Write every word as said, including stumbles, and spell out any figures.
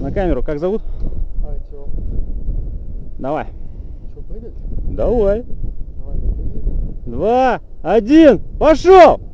На камеру как зовут? Артем. Давай. Что, прыгать? Давай. Давай, прыгай. Два, один, пошел!